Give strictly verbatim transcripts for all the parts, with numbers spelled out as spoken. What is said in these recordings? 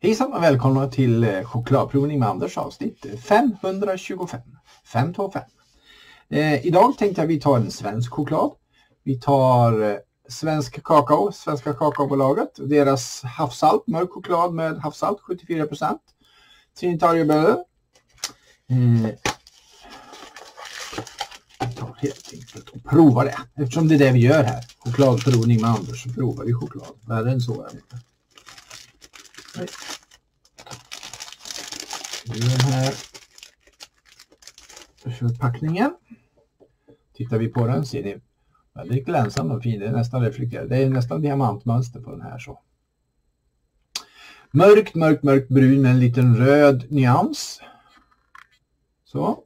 Hejsan och välkomna till chokladprovning med Anders avsnitt femhundratjugofem. fem två fem. Eh, idag tänkte jag vi tar en svensk choklad. Vi tar eh, svensk kakao, svenska kakaobolaget. Deras havssalt, mörk choklad med havssalt, sjuttiofyra procent. Trinitarioböler. Eh, jag tar helt enkelt och provar det. Eftersom det är det vi gör här. Chokladprovning med Anders, så provar vi choklad. Värre än så är det inte. Den här packningen. Tittar vi på den ser ni väldigt glänsande och fin. Det är nästan reflekterad. Det är nästan diamantmönster på den här så. Mörkt, mörkt, mörkt brun med en liten röd nyans. Så.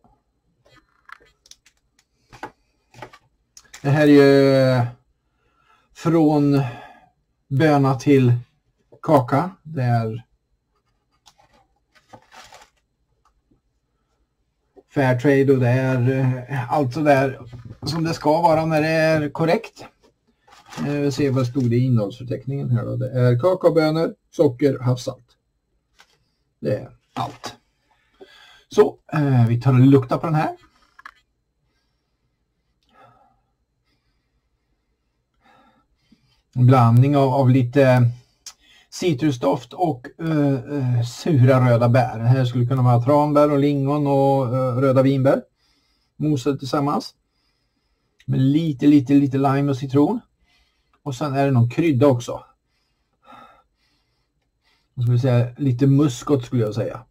Det här är ju från böna till kaka. Det är Fairtrade och det är allt så där som det ska vara när det är korrekt. Vi ser vad stod det i innehållsförteckningen här då. Det är kakaobönor, socker, havssalt. Det är allt. Så eh, vi tar och luktar på den här. En blandning av, av lite citrusdoft och uh, uh, sura röda bär. Det här skulle kunna vara tranbär och lingon och uh, röda vinbär. Mosade tillsammans. Med lite, lite, lite lime och citron. Och sen är det någon krydda också. Jag skulle säga lite muskot skulle jag säga.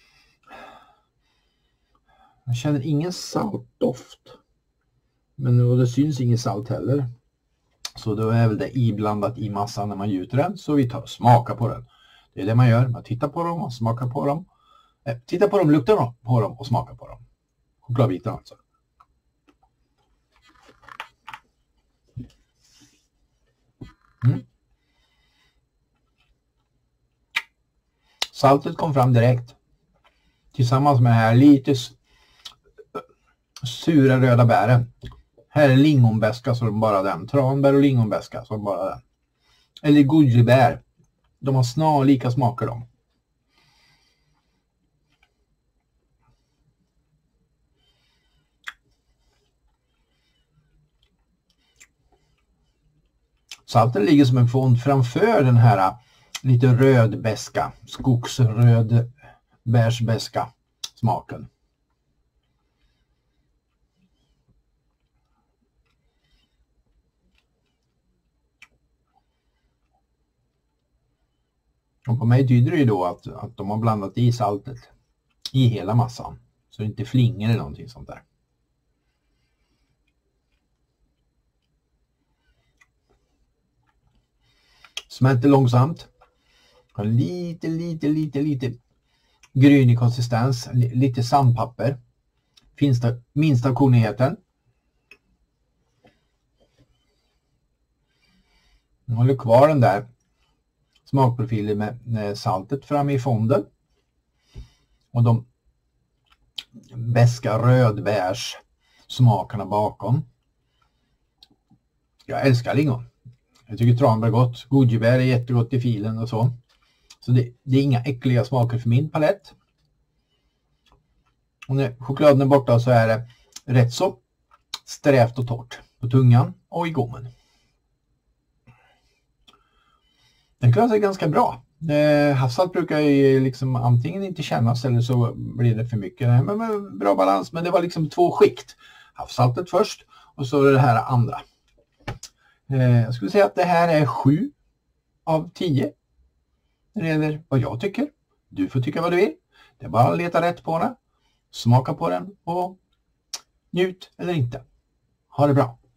Jag känner ingen saltdoft. Men och det syns ingen salt heller. Så då är väl det iblandat i massan när man gjuter den. Så vi tar och smakar på den. Det är det man gör. Man tittar på dem och smakar på dem. Eh, tittar på dem, luktar på dem och smakar på dem. Chokladbitar alltså. Mm. Saltet kom fram direkt. Tillsammans med det här lite sura röda bären. Här är lingonbäska som bara den. Tranbär och lingonbäska som bara den. Eller gojibär. De har snarlika smaker de. Salten ligger som en fond framför den här lite rödbäska. Skogsröd bärsbäska smaken. Och på mig tyder det ju då att, att de har blandat i saltet i hela massan. Så det inte flingar eller någonting sånt där. Smälter långsamt. Har lite, lite, lite, lite grynig konsistens. Lite sandpapper. Finsta, minsta kornigheten. Jag håller kvar den där smakprofilen med, med saltet fram i fonden. Och de beska rödbärs smakerna bakom. Jag älskar lingon. Jag tycker tranbär är gott. Gojibär är jättegott i filen och så. Så det, det är inga äckliga smaker för min palett. Och när chokladen är borta så är det rätt så strävt och torrt på tungan och i gommen. Den klarar sig ganska bra. Eh, havssalt brukar ju liksom antingen inte kännas eller så blir det för mycket. Men med bra balans. Men det var liksom två skikt. Havssaltet först och så det här andra. Eh, jag skulle säga att det här är sju av tio. När det gäller vad jag tycker. Du får tycka vad du vill. Det är bara att leta rätt på den. Smaka på den och njut eller inte. Ha det bra.